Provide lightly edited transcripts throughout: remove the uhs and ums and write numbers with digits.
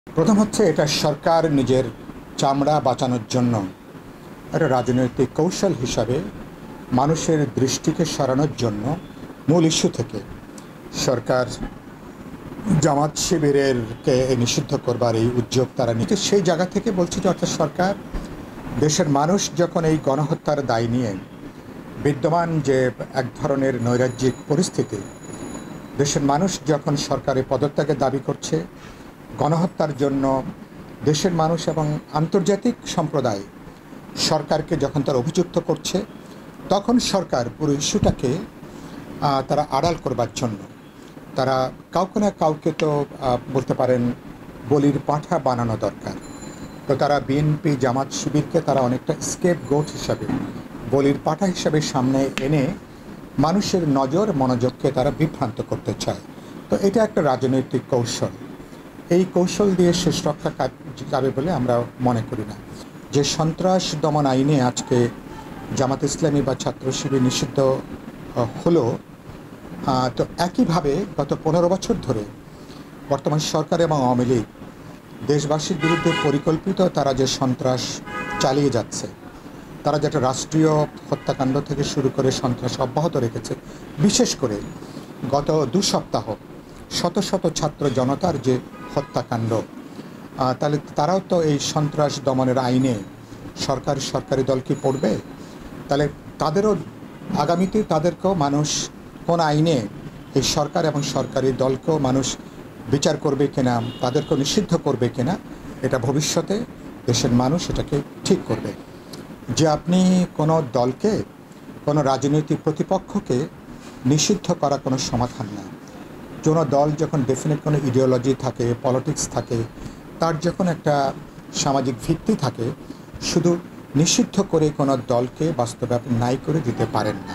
প্রথম হচ্ছে এটা সরকার নিজের চামড়া বাঁচানোর জন্য একটা রাজনৈতিক কৌশল হিসাবে মানুষের দৃষ্টিকে সরানোর জন্য মূল ইস্যু থেকে সরকার জামাত শিবিরেরকে নিষিদ্ধ করবার এই উদ্যোগ তারা নিতে সেই জায়গা থেকে বলছে যে অর্থাৎ সরকার দেশের মানুষ যখন এই গণহত্যার দায় নিয়ে বিদ্যমান যে এক ধরনের নৈরাজ্যিক পরিস্থিতি, দেশের মানুষ যখন সরকারের পদত্যাগের দাবি করছে, গণহত্যার জন্য দেশের মানুষ এবং আন্তর্জাতিক সম্প্রদায় সরকারকে যখন তারা অভিযুক্ত করছে, তখন সরকার পুরো ইস্যুটাকে তারা আড়াল করবার জন্য তারা কাউকে না কাউকে তো বলতে পারেন বলির পাঁঠা বানানো দরকার। তো তারা বিএনপি জামাত শিবিরকে তারা অনেকটা স্কেপ গোট হিসাবে, বলির পাঁঠা হিসাবে সামনে এনে মানুষের নজর মনোযোগকে তারা বিভ্রান্ত করতে চায়। তো এটা একটা রাজনৈতিক কৌশল। এই কৌশল দিয়ে শেষ রক্ষা যাবে বলে আমরা মনে করি না। যে সন্ত্রাস দমন আইনে আজকে জামাত ইসলামী বা ছাত্র শিবির নিষিদ্ধ হলো, তো একইভাবে গত 15 বছর ধরে বর্তমান সরকার এবং আওয়ামী লীগ দেশবাসীর বিরুদ্ধে পরিকল্পিত তারা যে সন্ত্রাস চালিয়ে যাচ্ছে, তারা যেটা রাষ্ট্রীয় হত্যাকাণ্ড থেকে শুরু করে সন্ত্রাস অব্যাহত রেখেছে, বিশেষ করে গত 2 সপ্তাহ শত শত ছাত্র জনতার যে হত্যাকাণ্ড, তাহলে তারাও তো এই সন্ত্রাস দমনের আইনে সরকারি দল কি পড়বে? তাহলে তাদেরও আগামীতে তাদেরকেও মানুষ কোন আইনে এই সরকার এবং সরকারি দলকেও মানুষ বিচার করবে কিনা, তাদেরকেও নিষিদ্ধ করবে কিনা, এটা ভবিষ্যতে দেশের মানুষ এটাকে ঠিক করবে। যে আপনি কোনো দলকে, কোনো রাজনৈতিক প্রতিপক্ষকে নিষিদ্ধ করা কোনো সমাধান না। কোনো দল যখন ডেফিনেট কোনো ইডিওলজি থাকে, পলিটিক্স থাকে, তার যখন একটা সামাজিক ভিত্তি থাকে, শুধু নিষিদ্ধ করে কোনো দলকে বাস্তবায়ন নাই করে দিতে পারেন না।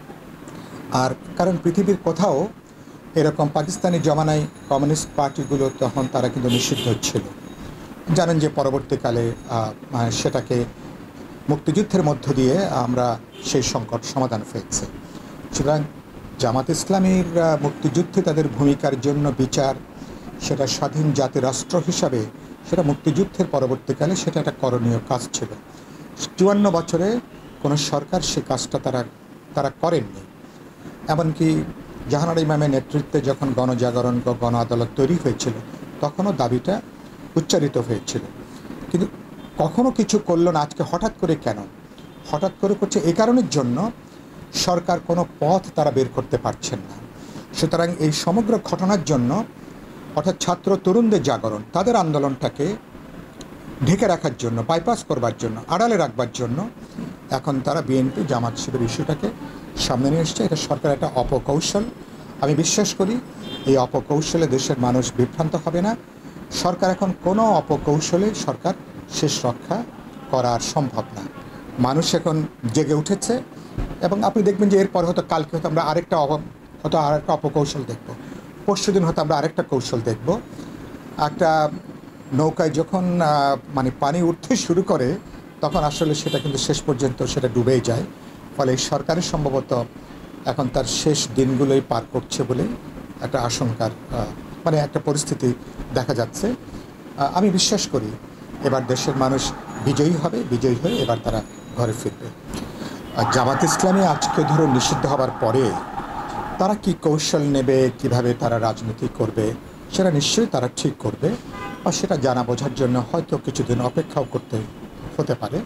আর কারণ পৃথিবীর কোথাও এরকম পাকিস্তানি জমানায় কমিউনিস্ট পার্টিগুলো তখন তারা কিন্তু নিষিদ্ধ ছিল। জানেন যে পরবর্তীকালে সেটাকে মুক্তিযুদ্ধের মধ্য দিয়ে আমরা সেই সংকট সমাধান হয়েছে। সুতরাং জামাত ইসলামীর মুক্তিযুদ্ধে তাদের ভূমিকার জন্য বিচার, সেটা স্বাধীন জাতি রাষ্ট্র হিসাবে সেটা মুক্তিযুদ্ধের পরবর্তীকালে সেটা একটা করণীয় কাজ ছিল। 54 বছরে কোনো সরকার সে কাজটা তারা করেননি। এমনকি জাহানারা ইমামের নেতৃত্বে যখন গণজাগরণ গণ আদালত তৈরি হয়েছিল, তখনও দাবিটা উচ্চারিত হয়েছিল, কিন্তু কখনো কিছু করলো না। আজকে হঠাৎ করে কেন? হঠাৎ করে করছে এই কারণের জন্য সরকার কোনো পথ তারা বের করতে পারছেন না। সুতরাং এই সমগ্র ঘটনার জন্য অর্থাৎ ছাত্র তরুণদের জাগরণ, তাদের আন্দোলনটাকে ঢেকে রাখার জন্য, বাইপাস করবার জন্য, আড়ালে রাখবার জন্য এখন তারা বিএনপি জামাত শিবির ইস্যুটাকে সামনে নিয়ে এসছে। এটা সরকার একটা অপকৌশল। আমি বিশ্বাস করি এই অপকৌশলে দেশের মানুষ বিভ্রান্ত হবে না। সরকার এখন কোনো অপকৌশলে সরকার শেষ রক্ষা করা সম্ভব না। মানুষ এখন জেগে উঠেছে এবং আপনি দেখবেন যে এরপর হয়তো কালকে হয়তো আমরা আরেকটা অপকৌশল দেখব, পরশু দিন হয়তো আমরা আরেকটা কৌশল দেখব। একটা নৌকায় যখন মানে পানি উঠতে শুরু করে, তখন আসলে সেটা কিন্তু শেষ পর্যন্ত সেটা ডুবেই যায়। ফলে সরকারের সম্ভবত এখন তার শেষ দিনগুলোই পার করছে বলে একটা আশঙ্কার মানে একটা পরিস্থিতি দেখা যাচ্ছে। আমি বিশ্বাস করি এবার দেশের মানুষ বিজয়ী হবে, বিজয়ী হয়ে এবার তারা ঘরে ফিরবে। আর জামাত ইসলামী আজকে ধরুন নিষিদ্ধ হবার পরে তারা কি কৌশল নেবে, কিভাবে তারা রাজনীতি করবে, সেটা নিশ্চয়ই তারা ঠিক করবে। আর সেটা জানা বোঝার জন্য হয়তো কিছুদিন অপেক্ষাও করতে হতে পারে।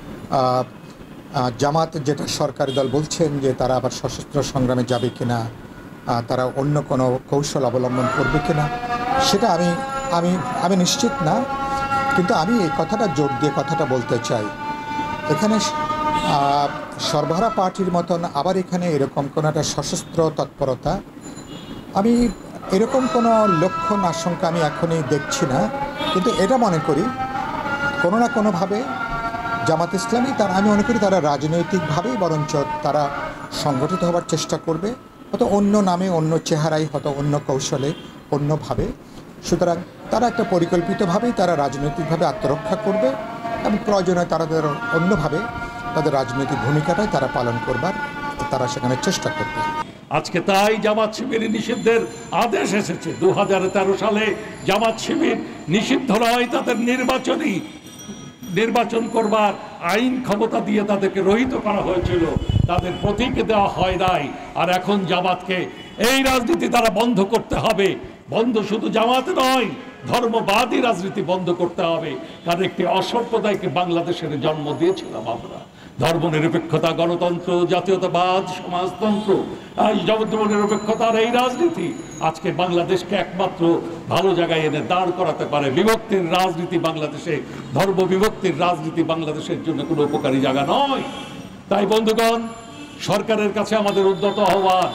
জামাত যেটা সরকারি দল বলছেন যে তারা আবার সশস্ত্র সংগ্রামে যাবে কিনা, তারা অন্য কোনো কৌশল অবলম্বন করবে কিনা, সেটা আমি নিশ্চিত না। কিন্তু আমি এই কথাটা জোর দিয়ে কথাটা বলতে চাই, এখানে সরবরাহ পার্টির মতন আবার এখানে এরকম কোনো একটা সশস্ত্র তৎপরতা, আমি এরকম কোনো লক্ষণ আশঙ্কা আমি এখনই দেখছি না। কিন্তু এটা মনে করি কোনো না কোনোভাবে জামাত ইসলামী আমি মনে করি তারা রাজনৈতিকভাবেই বরঞ্চ তারা সংগঠিত হবার চেষ্টা করবে, হয়তো অন্য নামে, অন্য চেহারায়, হয়তো অন্য কৌশলে, অন্যভাবে। সুতরাং তারা একটা পরিকল্পিতভাবেই তারা রাজনৈতিকভাবে আত্মরক্ষা করবে এবং প্রয়োজনে তাদের অন্যভাবে তাদের রাজনৈতিক ভূমিকাটাই তারা পালন করবার তারা সেখানে চেষ্টা করবে। আজকে তাই জামাত শিবির নিষিদ্ধের আদেশ এসেছে। 2013 সালে জামাত শিবির নিষিদ্ধ নয়, তাদের নির্বাচন করবার আইন ক্ষমতা দিয়ে তাদেরকে রহিত করা হয়েছিল, তাদের প্রতীকে দেওয়া হয় নাই। আর এখন জামাতকে এই রাজনীতি তারা বন্ধ করতে হবে। বন্ধ শুধু জামাতে নয়, ধর্মবাদী রাজনীতি বন্ধ করতে হবে। কারণ একটি অসাম্প্রদায়িক বাংলাদেশের জন্ম দিয়েছিলাম আমরা। ধর্মনিরপেক্ষতা, গণতন্ত্র, জাতীয়তাবাদ, সমাজতন্ত্র, এই ধর্মনিরপেক্ষতার এই রাজনীতি আজকে বাংলাদেশকে একমাত্র ভালো জায়গায় এনে দাঁড় করাতে পারে। বিভক্তির রাজনীতি বাংলাদেশে, ধর্ম বিভক্তির রাজনীতি বাংলাদেশের জন্য কোনো উপকারী জায়গা নয়। তাই বন্ধুগণ, সরকারের কাছে আমাদের উদ্যত আহ্বান,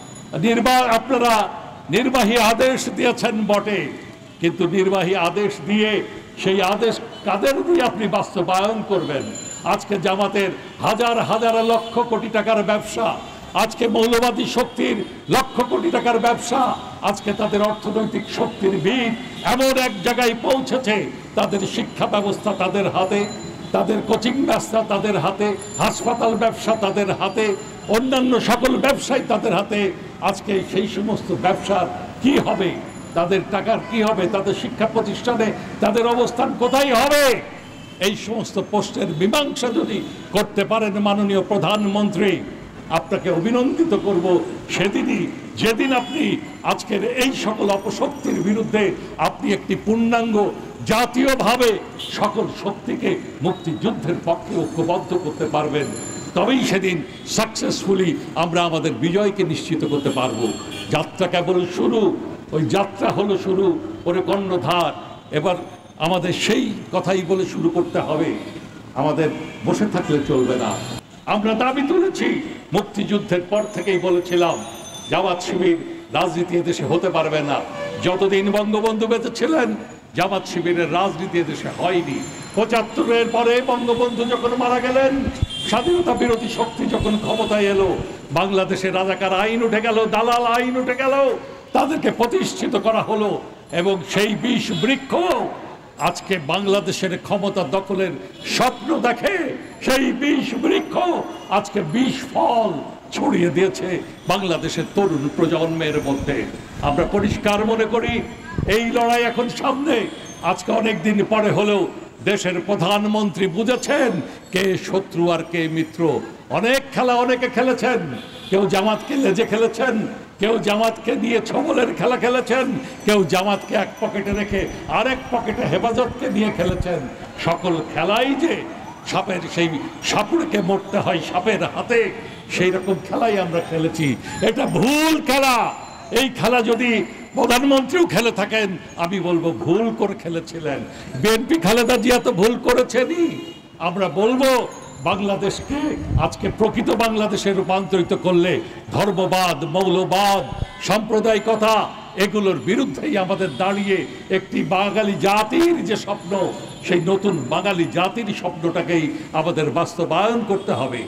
আপনারা নির্বাহী আদেশ দিয়েছেন বটে, কিন্তু নির্বাহী আদেশ দিয়ে সেই আদেশ কাদের দিয়ে আপনি বাস্তবায়ন করবেন? আজকে জামাতের হাজার হাজার লক্ষ কোটি টাকার ব্যবসা, আজকে মৌলবাদী শক্তির লক্ষ কোটি টাকার ব্যবসা, আজকে তাদের অর্থনৈতিক শক্তির ভিত এমন এক জায়গায় পৌঁছেছে, তাদের শিক্ষা ব্যবস্থা তাদের হাতে, তাদের কোচিং ব্যবস্থা তাদের হাতে, হাসপাতাল ব্যবসা তাদের হাতে, অন্যান্য সকল ব্যবসায় তাদের হাতে। আজকে সেই সমস্ত ব্যবসার কি হবে? তাদের টাকার কি হবে? তাদের শিক্ষা প্রতিষ্ঠানে তাদের অবস্থান কোথায় হবে? এই সমস্ত প্রশ্নের মীমাংসা যদি করতে পারেন মাননীয় প্রধানমন্ত্রী, আপনাকে অভিনন্দিত করব সেদিনই, যেদিন আপনি আজকের এই সকল অপশক্তির বিরুদ্ধে আপনি একটি পূর্ণাঙ্গ জাতীয়ভাবে সকল শক্তিকে মুক্তিযুদ্ধের পক্ষে ঐক্যবদ্ধ করতে পারবেন। তবেই সেদিন সাকসেসফুলি আমরা আমাদের বিজয়কে নিশ্চিত করতে পারবো। যাত্রা কেবল শুরু, ওই যাত্রা হলো শুরু, ওরে কর্ণধার। এবার আমাদের সেই কথাই বলে শুরু করতে হবে, আমাদের বসে থাকলে চলবে না। আমরা দাবি তুলেছি, মুক্তিযুদ্ধের পর থেকেই বলেছিলাম জামাত শিবির রাজনীতি এদেশে হতে পারবে না। যতদিন বঙ্গবন্ধু বেঁচে ছিলেন জামাত শিবিরের রাজনীতি এদেশে হয়নি। ৭৫-এর পরে বঙ্গবন্ধু যখন মারা গেলেন, স্বাধীনতা বিরোধী শক্তি যখন ক্ষমতায় এলো, বাংলাদেশে রাজাকার আইন উঠে গেল, দালাল আইন উঠে গেল, তাদেরকে প্রতিষ্ঠিত করা হলো। এবং সেই বিষ বৃক্ষ আজকে বাংলাদেশের ক্ষমতা দখলের স্বপ্ন দেখে, সেই বিষ বৃক্ষ আজকে বিষ ফল ছড়িয়ে দিয়েছে বাংলাদেশের তরুণ প্রজন্মের মধ্যে। আমরা পরিষ্কার মনে করি এই লড়াই এখন সামনে। আজকে অনেক দিন পরে হলেও দেশের প্রধানমন্ত্রী বুঝেছেন কে শত্রু আর কে মিত্র। অনেক খেলা অনেকে খেলেছেন, কেউ জামাতকে লেজে খেলেছেন, কেউ জামাতকে নিয়ে ছবলের খেলা খেলেছেন, কেউ জামাতকে এক পকেটে রেখে আরেক পকেটে হেফাজতকে নিয়ে খেলেছেন। সকল খেলাই যে সাপের, সেই সাপুড়কে মরতে হয় সাপের হাতে, সেই রকম খেলাই আমরা খেলেছি। এটা ভুল খেলা। এই খেলা যদি প্রধানমন্ত্রীও খেলে থাকেন, আমি বলবো ভুল করে খেলেছিলেন। বিএনপি খালেদা জিয়া তো ভুল করেছেনই। আমরা বলবো বাংলাদেশকে আজকে প্রকৃত বাংলাদেশে রূপান্তরিত করলে ধর্মবাদ, মৌলবাদ, সাম্প্রদায়িকতা এগুলোর বিরুদ্ধেই আমাদের দাঁড়িয়ে একটি বাঙালি জাতির যে স্বপ্ন, সেই নতুন বাঙালি জাতির স্বপ্নটাকেই আমাদের বাস্তবায়ন করতে হবে।